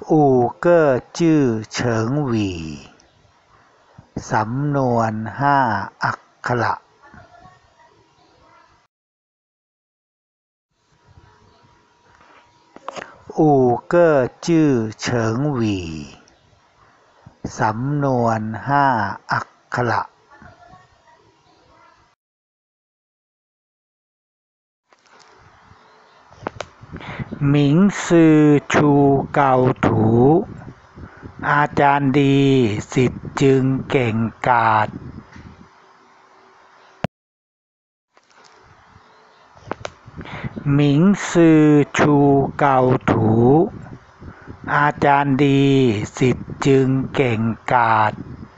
อู่เก้อจื้อเฉิงหวี่สำนวน5 อักขระอู่เก้อจื้อเฉิงหวี่สำนวน5 อักขระหมิงซือชูเกาถูอาจารย์ดีศิษย์จึงเก่งกาจหมิงซือชูเกาถูอาจารย์ดีศิษย์จึงเก่งกาจ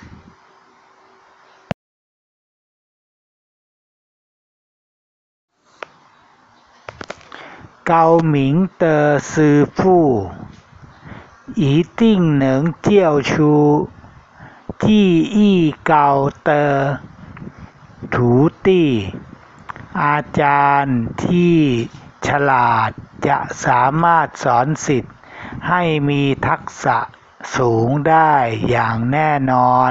เกาหมิงเตอซือฟู่อีติ้งเหนิงเจี้ยวชูจี้อี้เกาเตอถูตี้อาจารย์ที่ฉลาดจะสามารถสอนศิษย์ให้มีทักษะสูงได้อย่างแน่นอน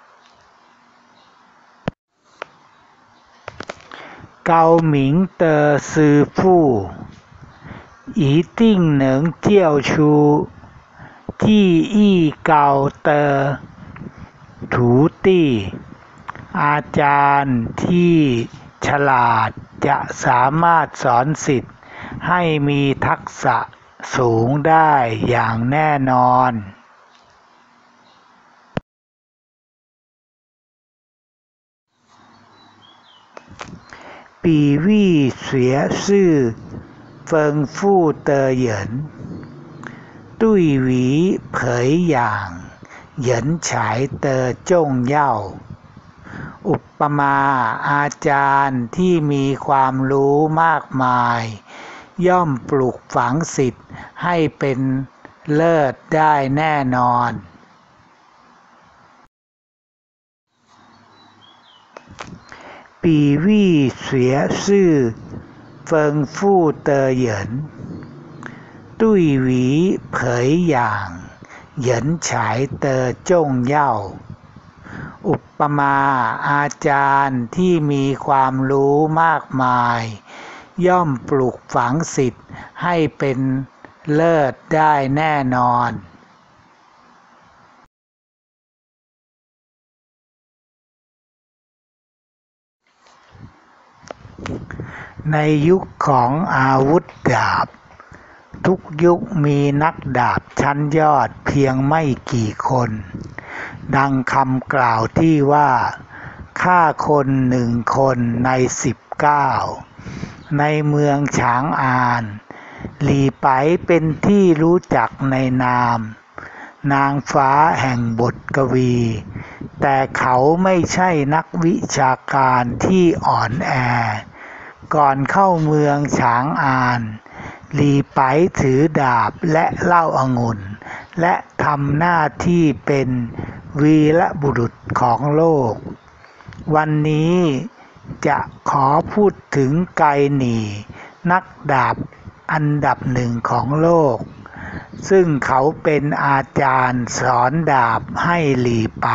เกาหมิงเตอซือฟู่อีติ้งเหนิงเจี้ยวชูจี้อี้เกาเตอถูตี้อาจารย์ที่ฉลาดจะสามารถสอนศิษย์ให้มีทักษะสูงได้อย่างแน่นอนปีวี่เสียซื่อเฟิงฟู่เตอเหยินตุ้ยหวีเผยอย่างเหยินฉายเตอจ้งเย่าอุปมาอาจารย์ที่มีความรู้มากมายย่อมปลูกฝังศิษย์ให้เป็นเลิศได้แน่นอนปีวี่เสียซื่อเฟิงฟู่เตอเหยินตุ้ยหวีเผยอย่างเหยินฉายเตอจ้งเย่าอุปมาอาจารย์ที่มีความรู้มากมายย่อมปลูกฝังศิษย์ให้เป็นเลิศได้แน่นอนในยุคของอาวุธดาบทุกยุคมีนักดาบชั้นยอดเพียงไม่กี่คนดังคำกล่าวที่ว่าฆ่าคน1 คนใน19ในเมืองฉางอานหลี่ไปเป็นที่รู้จักในนามนางฟ้าแห่งบทกวีแต่เขาไม่ใช่นักวิชาการที่อ่อนแอก่อนเข้าเมืองฉางอานหลี่ไปถือดาบและเหล้าองุ่นและทำหน้าที่เป็นวีรบุรุษของโลกวันนี้จะขอพูดถึงไกหนี่นักดาบอันดับ1ของโลกซึ่งเขาเป็นอาจารย์สอนดาบให้หลี่ไป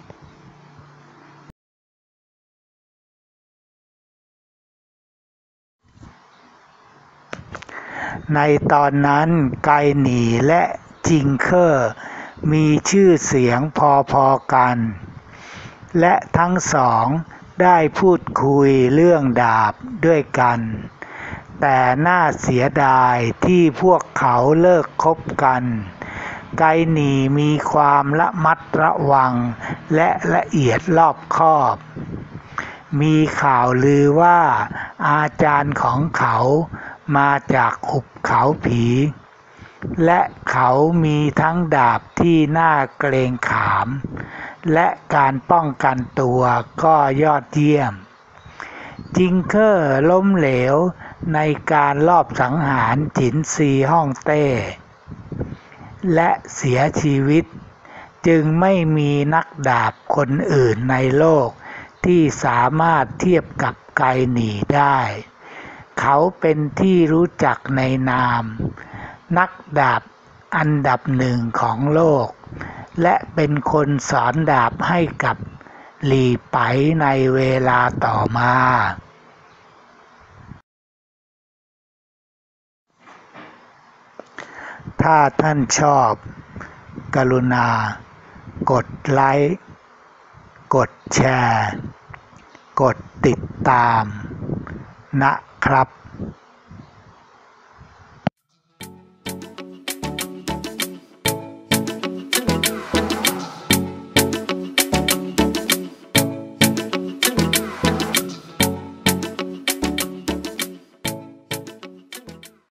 ในตอนนั้นไกหนี่และจิงเคอร์มีชื่อเสียงพอๆกันและทั้งสองได้พูดคุยเรื่องดาบด้วยกันแต่น่าเสียดายที่พวกเขาเลิกคบกันไกหนี่มีความระมัดระวังและละเอียดรอบคอบมีข่าวลือว่าอาจารย์ของเขามาจากหุบเขาผีและเขามีทั้งดาบที่น่าเกรงขามและการป้องกันตัวก็ยอดเยี่ยมจิงเคอร์ล้มเหลวในการลอบสังหารจินซีฮ่องเต้และเสียชีวิตจึงไม่มีนักดาบคนอื่นในโลกที่สามารถเทียบกับไกหนี่ได้เขาเป็นที่รู้จักในนามนักดาบอันดับหนึ่งของโลกและเป็นคนสอนดาบให้กับหลี่ไปในเวลาต่อมาถ้าท่านชอบกรุณากดไลค์กดแชร์กดติดตามนะครับ